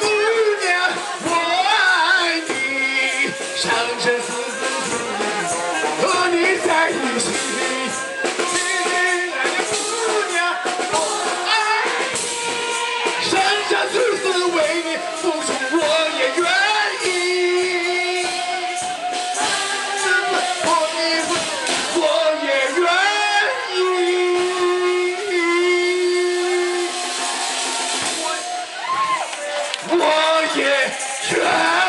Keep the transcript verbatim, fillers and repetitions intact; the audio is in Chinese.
娘，我爱你，生生死死和你在一起。亲爱的姑娘，我爱你，生生死死为你付出，我也愿意。我也我也愿意。我也愿。